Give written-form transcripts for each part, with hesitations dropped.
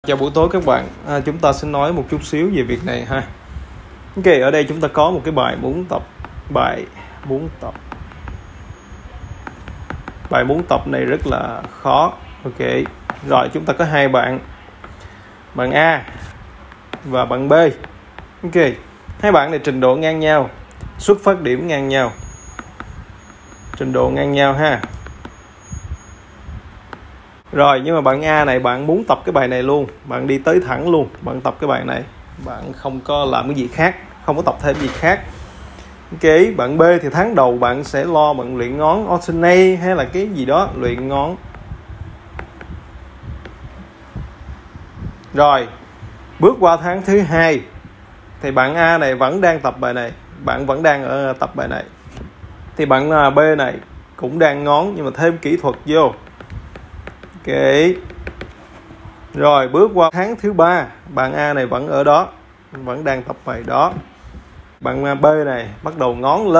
Chào buổi tối các bạn. Chúng ta sẽ nói một chút xíu về việc này ha. Ok, ở đây chúng ta có một cái bài muốn tập. Bài muốn tập này rất là khó. Ok. Rồi chúng ta có hai bạn. Bạn A và bạn B. Ok. Hai bạn này trình độ ngang nhau, xuất phát điểm ngang nhau. Trình độ ngang nhau ha. Rồi, nhưng mà bạn A này bạn muốn tập cái bài này luôn, bạn đi tới thẳng luôn, bạn tập cái bài này, bạn không có làm cái gì khác, không có tập thêm gì khác. Ok, bạn B thì tháng đầu bạn sẽ lo bạn luyện ngón alternate hay là cái gì đó, luyện ngón. Rồi, bước qua tháng thứ hai thì bạn A này vẫn đang tập bài này, bạn vẫn đang tập bài này. Thì bạn B này cũng đang ngón nhưng mà thêm kỹ thuật vô. Ok. Rồi bước qua tháng thứ ba, bạn A này vẫn ở đó, vẫn đang tập bài đó. Bạn B này bắt đầu ngón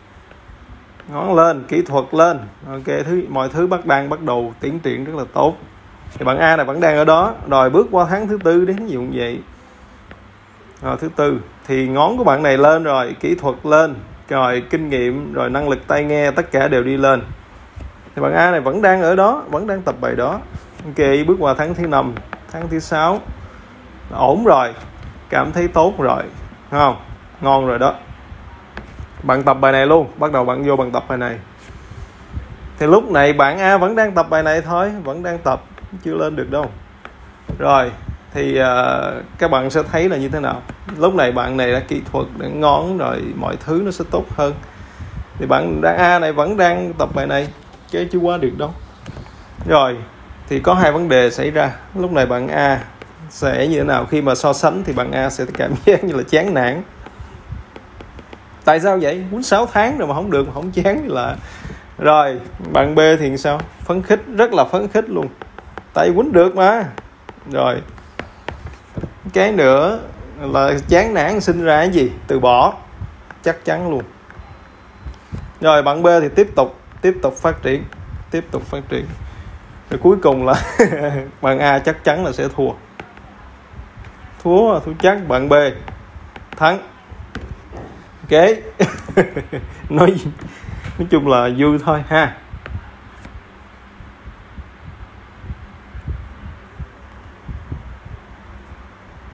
lên, kỹ thuật lên. Ok, mọi thứ đang bắt đầu tiến triển rất là tốt. Thì bạn A này vẫn đang ở đó. Rồi bước qua tháng thứ tư đến ví dụ như vậy. Rồi thứ tư thì ngón của bạn này lên rồi, kỹ thuật lên, rồi kinh nghiệm, rồi năng lực tai nghe tất cả đều đi lên. Thì bạn A này vẫn đang ở đó, vẫn đang tập bài đó. Ok, bước qua tháng thứ 5, tháng thứ 6 ổn rồi, cảm thấy tốt rồi, đúng không? Ngon rồi đó. Bạn tập bài này luôn, bắt đầu bạn vô bạn tập bài này. Thì lúc này bạn A vẫn đang tập bài này thôi, vẫn đang tập, chưa lên được đâu. Rồi thì các bạn sẽ thấy là như thế nào. Lúc này bạn này đã kỹ thuật, đã ngón rồi, mọi thứ nó sẽ tốt hơn. Thì bạn A này vẫn đang tập bài này, chứ chưa qua được đâu. Rồi thì có hai vấn đề xảy ra. Lúc này bạn A sẽ như thế nào? Khi mà so sánh thì bạn A sẽ cảm giác như là chán nản. Tại sao vậy? Quýnh 6 tháng rồi mà không được, mà không chán như là. Rồi bạn B thì sao? Phấn khích, rất là phấn khích luôn, tại quýnh được mà. Rồi cái nữa là chán nản sinh ra cái gì? Từ bỏ, chắc chắn luôn. Rồi bạn B thì tiếp tục phát triển. Rồi cuối cùng là bạn A chắc chắn là sẽ thua chắc. Bạn B thắng. Ok. nói chung là vui thôi ha.